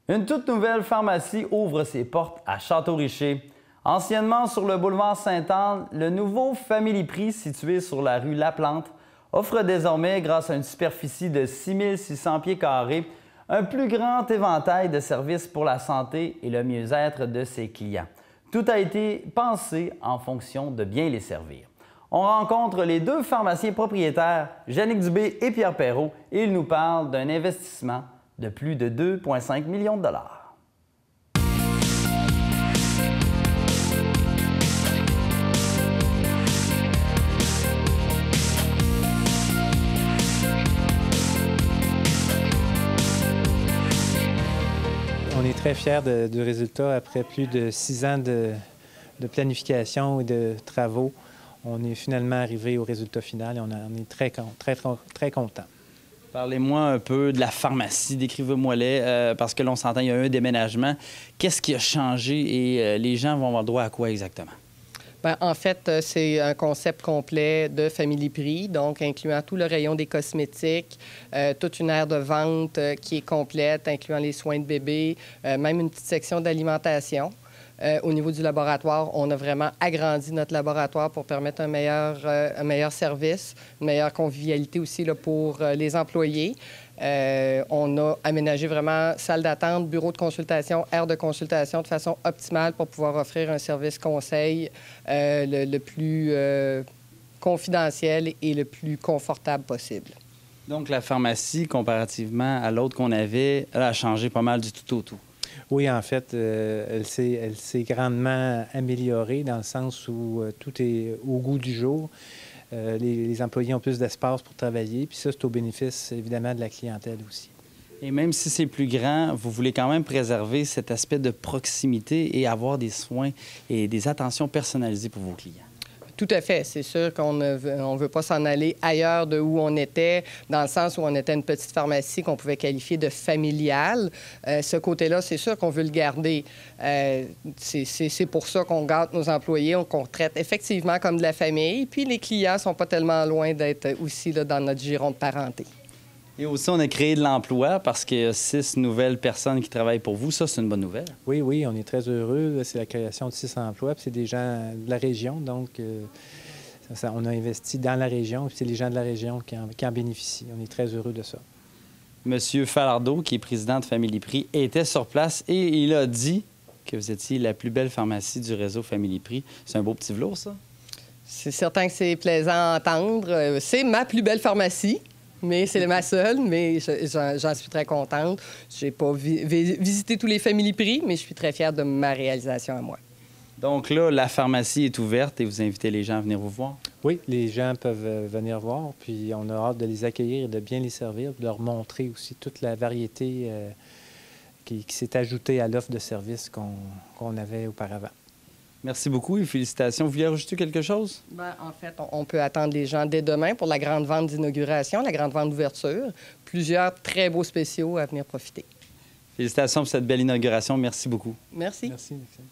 Une toute nouvelle pharmacie ouvre ses portes à Château-Richer. Anciennement sur le boulevard Sainte-Anne, le nouveau Family Prix situé sur la rue Laplante offre désormais, grâce à une superficie de 6 600 pieds carrés, un plus grand éventail de services pour la santé et le mieux-être de ses clients. Tout a été pensé en fonction de bien les servir. On rencontre les deux pharmaciens propriétaires, Yannick Dubé et Pierre Perrault, et ils nous parlent d'un investissement de plus de 2,5 millions de dollars. On est très fiers du résultat après plus de 6 ans de planification et de travaux. On est finalement arrivé au résultat final et on est très contents. Parlez-moi un peu de la pharmacie, décrivez-moi-les, parce que l'on s'entend, il y a eu un déménagement. Qu'est-ce qui a changé et les gens vont avoir droit à quoi exactement? Bien, en fait, c'est un concept complet de Family Prix, donc incluant tout le rayon des cosmétiques, toute une aire de vente qui est complète, incluant les soins de bébé, même une petite section d'alimentation. Au niveau du laboratoire, on a vraiment agrandi notre laboratoire pour permettre un meilleur service, une meilleure convivialité aussi là, pour les employés. On a aménagé vraiment salle d'attente, bureau de consultation, aire de consultation de façon optimale pour pouvoir offrir un service conseil le plus confidentiel et le plus confortable possible. Donc, la pharmacie, comparativement à l'autre qu'on avait, elle a changé pas mal du tout au tout. Oui, en fait, elle s'est grandement améliorée dans le sens où tout est au goût du jour. Les employés ont plus d'espace pour travailler, puis ça, c'est au bénéfice, évidemment, de la clientèle aussi. Et même si c'est plus grand, vous voulez quand même préserver cet aspect de proximité et avoir des soins et des attentions personnalisées pour vos clients. Tout à fait. C'est sûr qu'on ne veut pas s'en aller ailleurs de où on était, dans le sens où on était une petite pharmacie qu'on pouvait qualifier de familiale. Ce côté-là, c'est sûr qu'on veut le garder. C'est pour ça qu'on garde nos employés, qu'on traite effectivement comme de la famille. Puis les clients ne sont pas tellement loin d'être aussi là, dans notre giron de parenté. Et aussi, on a créé de l'emploi parce qu'il y a 6 nouvelles personnes qui travaillent pour vous. Ça, c'est une bonne nouvelle. Oui, on est très heureux. C'est la création de 6 emplois, puis c'est des gens de la région. Donc, on a investi dans la région, puis c'est les gens de la région qui en bénéficient. On est très heureux de ça. Monsieur Falardeau, qui est président de Family Prix, était sur place et il a dit que vous étiez la plus belle pharmacie du réseau Family Prix. C'est un beau petit velours, ça? C'est certain que c'est plaisant à entendre. C'est ma plus belle pharmacie. Mais c'est ma seule, mais j'en suis très contente. Je n'ai pas visité tous les Family Prix, mais je suis très fière de ma réalisation à moi. Donc là, la pharmacie est ouverte et vous invitez les gens à venir vous voir? Oui, les gens peuvent venir voir, puis on a hâte de les accueillir et de bien les servir, de leur montrer aussi toute la variété qui s'est ajoutée à l'offre de services qu'on avait auparavant. Merci beaucoup et félicitations. Vous vouliez rajouter quelque chose? Bien, en fait, on peut attendre les gens dès demain pour la grande vente d'inauguration, la grande vente d'ouverture. Plusieurs très beaux spéciaux à venir profiter. Félicitations pour cette belle inauguration. Merci beaucoup. Merci. Merci, Maxime.